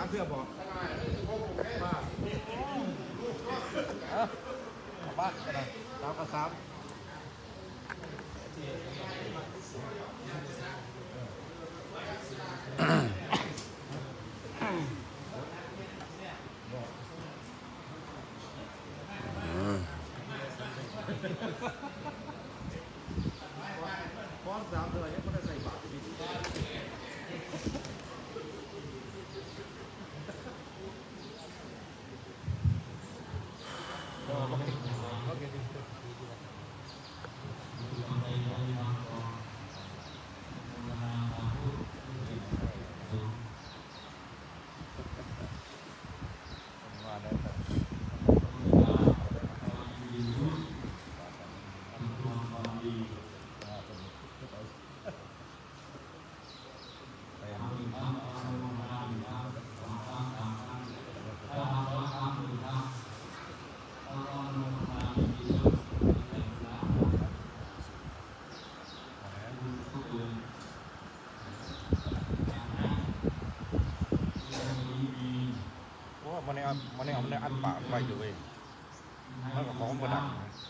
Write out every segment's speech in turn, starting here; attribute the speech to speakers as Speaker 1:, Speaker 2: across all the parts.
Speaker 1: เพื่อบอกบ้านบ้านกันนะสามกับสามป้อนสามเดือนยังไม่ได้ใส่บาตรดีมันเนี่ยอันปากไปอยู่เว้ยแล้วก็ของประดับ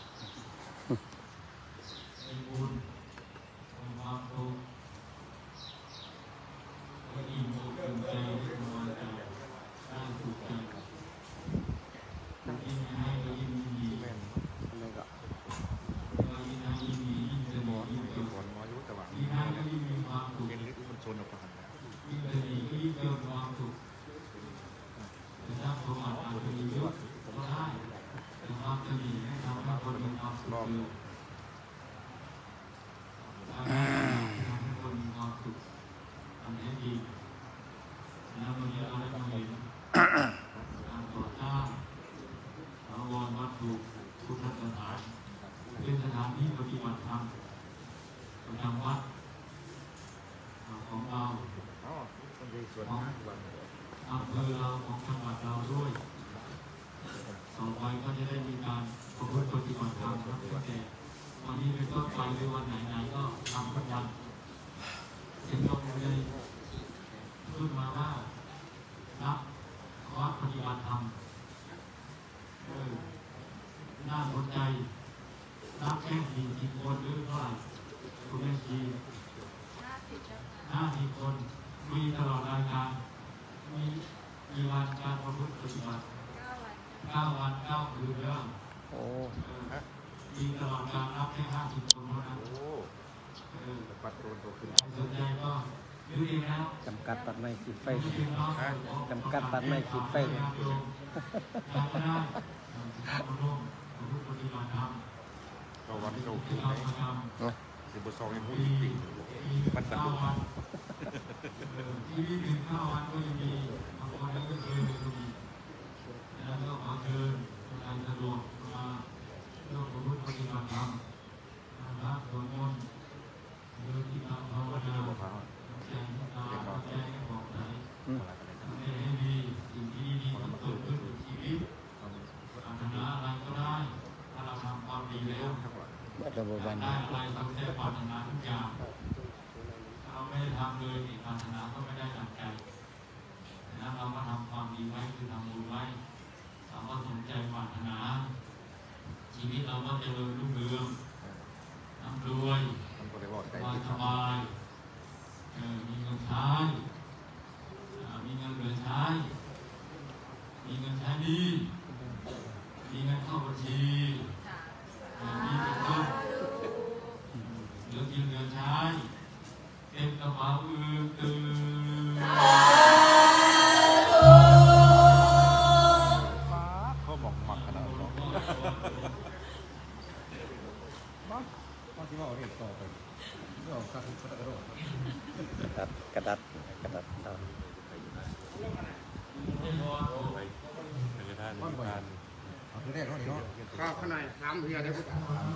Speaker 1: เป็นสถานที่ปฏิบัติธรรมประจำวัดของเราของอำเภอเราของจังหวัดเราด้วยต่อไปก็จะได้มีการประพฤติปฏิบัติธรรมตั้งแต่วันนี้เป็นต้นไปหรือวันไหนๆก็ทำทุกวันจึงต้องเลยขึ้นมาว่ารับวัดปฏิบัติธรรมน่าสนใจรับแค่40 คนหรือเท่าไหร่คุณแม่ชี50 คนมีตลอดรายการมีวันการประพฤติปฏิบัติ9 วัน 9 คืนแล้วมีตลอดการรับแค่50 คนเท่านั้นปัดโดนตัวขึ้นสนใจก็ดูดีแล้วจำกัดตัดไม้ขีดไฟจำกัดตัดไม้ขีดไฟเลยก็วันที่เราคือสิบสองยังพูดจริงมันตัดที่นี่ถึง5 วันก็ยังมีบางคนก็เคยมีแล้วก็ขอเชิญการสะดวกมาร่วมประพฤติปฏิบัติธรรมรับสวดมนต์เดินที่ทางภาวนาแจ้งตาแจ้งบอกไหนให้มีสิ่งที่ดีเกิดขึ้นในชีวิตปรารถนาอะไรก็ได้ถ้าเราทำความดีแล้วได้อะไรสมใจปรารถนาทุกอย่างถ้าเราไม่ได้ทำเลยปรารถนาก็ไม่ได้ดังใจนะเรามาทำความดีไว้คือทำบุญไว้เราก็สมใจปรารถนาชีวิตเราก็เจริญรุ่งเรืองร่ำรวยสบายมีเงินใช้มีเงินเหลือใช้มีเงินใช้ดีมีเงินเข้าบัญชีมีเป็นต้นเหลือกินเหลือใช้เต็มกระเป๋าตื่นเขาบอกหมักขนาดนั้นบางทีว่าเรียกต่อไปก็กระดัดข้าวข้างในน้ำเพียได้ปุ๊บ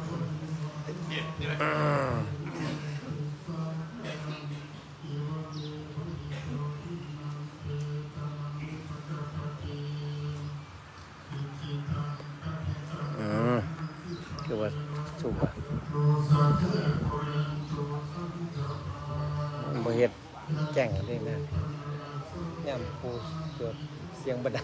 Speaker 1: คือว่าสุกอ่ะบ่เฮ็ดแจ้งได้นะ
Speaker 2: ย่ำปูสวดเสียงบันดัง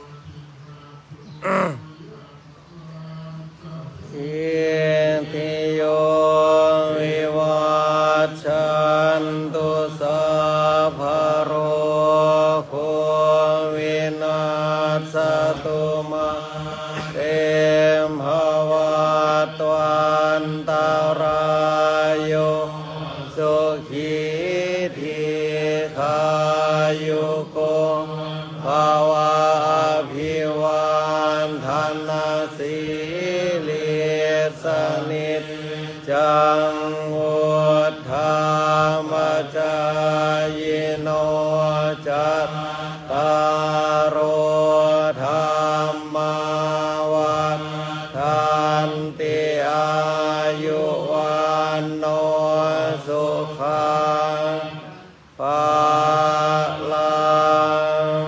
Speaker 2: อิติโยวิวัชชันตุสัพพะโรโควินาศตุมาเตมภวัตวันตรายโยสุขีทีขายุโกภวะอภิวันธนาสิลิสนิจจังวุฒามจายโนจัตตารโอธรรมวันทันติอายุวันโนสุขังภาลัง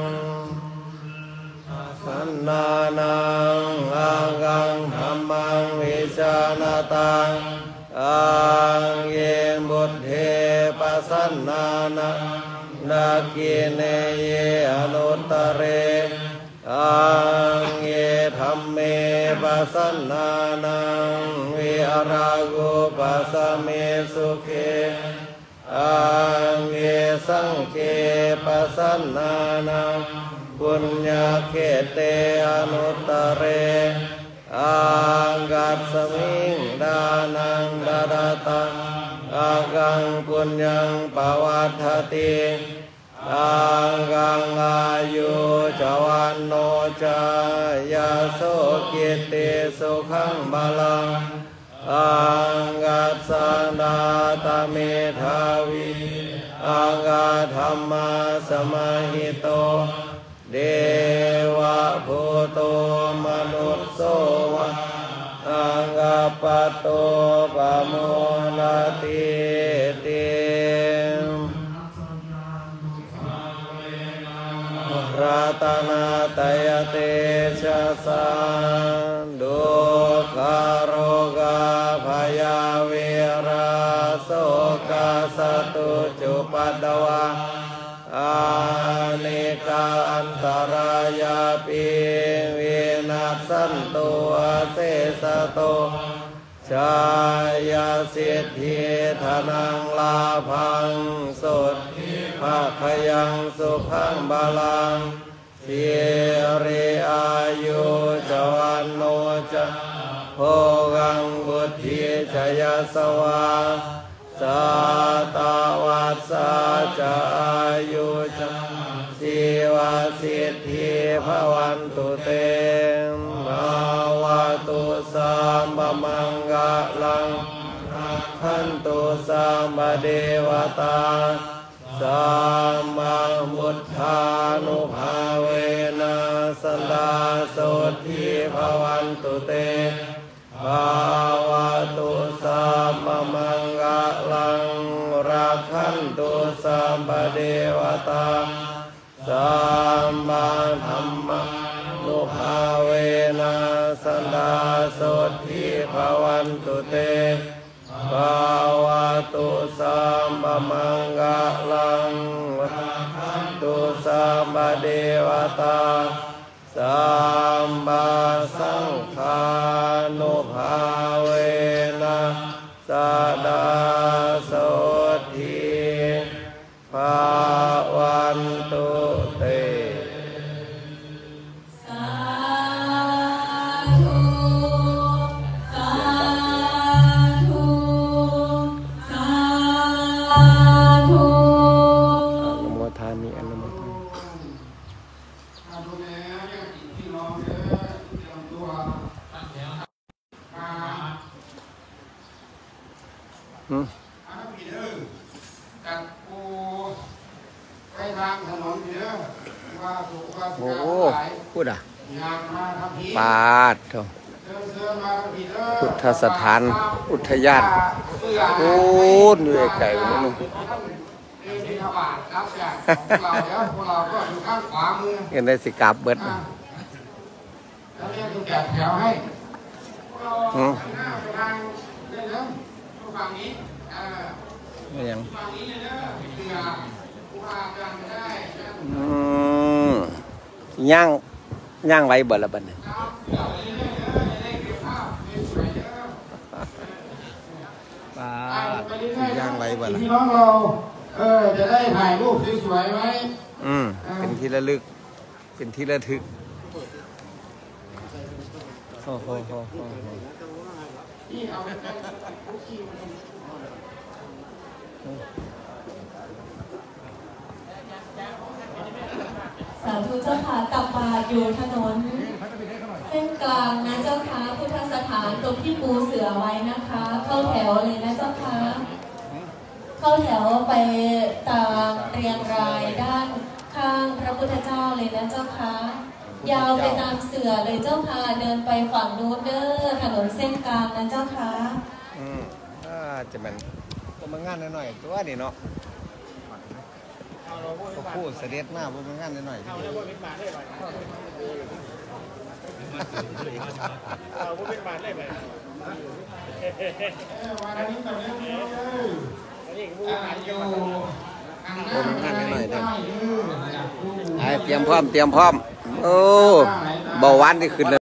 Speaker 2: สันนานังอังกังธรรมังวิชานาตังอังเยบุตเทปัสสนานังนาคิเนเยอนุตตะเรอังเยธัมเมปัสสนานังวิอารากุปัสสะเมสุเขอังเยสังเขปัสสนานังปุญญาเขเตอนุตตะเรอังกัสสมิงดานังดาดาตังอากังปุญญังปวัฏฐติอังกังอายุจวันโนจายาโสกิตติสุขังบาลังอังกัสสนาตเมธาวิอังกาธรรมะสมาหิโตเดวะภูโตมนุสโสวะอังกาปะโตปะโมลติติรัตนาตยเตชะสันดุขโรกาภยาเวราโสกาสตุจุปัตตวะอาเนกาอันตรายาปิวินาสันตุอาเสสโตชายาสิทธิธนังลาภังสุดภาคยังสุขังบาลังสิริอายุจวันโนจะโภกังบุตถิจยสวาสัตวัสสะจะอายุจะชีวสิทธิภวันตุเตภาวะตุสัมปมังกะลังขันตุสัมปเดวตาสัมมามุทธานุภาเวนะสันดาโสทิภวันตุเตภาวะตุสัมปมังกะลังราคันตุสัมปเดวตาสัมมาธัมมานุภาเวนะสันดาโสทิภวันตุเตภาวะตุสัมปมังกะลังราคันตุสัมปเดวตาสัมมาสังฆานุภาเวนะสัดดาโสทิภาวันตุเต
Speaker 3: สาธุสาธุสาธุ
Speaker 2: อนุโมทามิอนุโมทามิโอ้พูดอ่ะปาดเถอะพุทธสถานอุทยานโอ้เหนื่อยไก่ไปนู่นเห็นได้สิกาบเบิด
Speaker 4: แล้วเนี่ยจะแจกแถวให้ไปทางเรื่องฝั่งนี้
Speaker 2: ไม่ยัง
Speaker 4: ฝั่งนี้เลยนะเสือผู้พากำลังได้
Speaker 2: ย่างไว้เบิดละบัดนี้ปาย่างไว้เบิดละ
Speaker 4: พี่น้องเราจะได้ถ่ายรูปสวยๆไหม
Speaker 2: เป็นที่ระลึกเป็นที่ระทึกโอ้โห
Speaker 4: ที่เอาไปคุกกี้
Speaker 3: สาธุเจ้าค่ะตักบาตรอยู่ถนนเส้นกลางนะเจ้าค่ะพุทธสถานตรงที่ปูเสือไว้นะคะ เข้าแถวเลยนะเจ้าค่ะเข้าแถวไปตามเรียงรายด้านข้างพระพุทธเจ้าเลยนะเจ้าค่ะยาวไปตามเสือเลยเจ้าค่ะเดินไปฝั่งนู้นเด้อถนนเส้นกลางนะเจ้าค่ะ
Speaker 2: จะมันก็มางานหน่อยๆตัวนี่เนาะก็พูดเสด็จมาบ่มางานหน่อยๆ
Speaker 4: วันนี้ตอนนี้อยู่
Speaker 2: งานหน่อยๆเด้อเตรียมพร้อมโอ้เบาหวานที่ขึ้นเลย